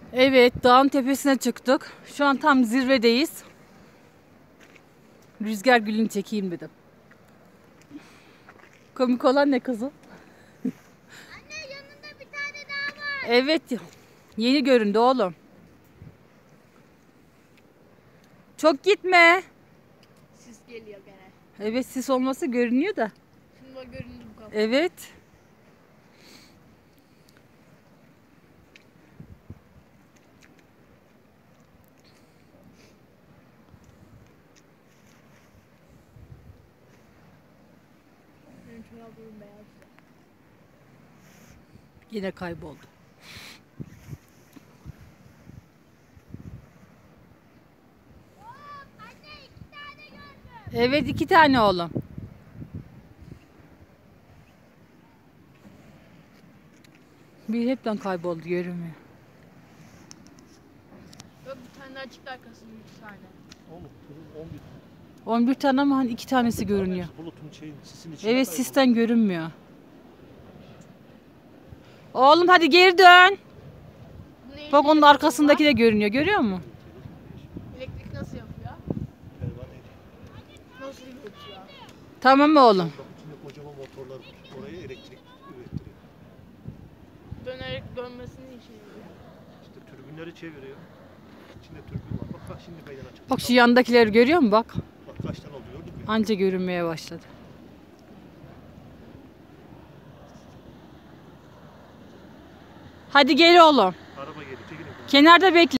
Evet, dağın tepesine çıktık. Şu an tam zirvedeyiz. Rüzgar gülünü çekeyim dedim. Komik olan ne kızım? Anne yanında bir tane daha var. Evet, yeni göründü oğlum. Çok gitme. Sis geliyor gene. Evet, sis olması görünüyor da. Şimdi bak göründü bu kafa. Evet. Benim çorabım beyaz. Yine kayboldu. Anne 2 tane gördüm. Evet, 2 tane oğlum. Bir hepten kayboldu, görünmüyor. Yok bir tane daha çıktı arkasında 3 tane. Oğlum 11 11 tane ama hani 2 tanesi görünüyor. bulutun sisin içinde. Evet, sisten görünmüyor. Oğlum hadi geri dön. Bu ne Bak işe onun yarıyor arkasındaki de görünüyor. Görüyor musun? baba? Elektrik nasıl yapıyor? Nasıl üretiyor? Tamam oğlum. Bak içinde kocaman motorlar var. Oraya elektrik ürettiriyor. Dönerek dönmesinin işe yarıyor. İşte türbinleri çeviriyor. İçinde türbin var. Bak şimdi meydana çıktı. Bak şu yandakileri görüyor musun? Bak. Bak kaç tane oldu gördün mü? Anca görünmeye başladı. Hadi gel oğlum. Araba geliyor. Çekilin. Kenarda bekle.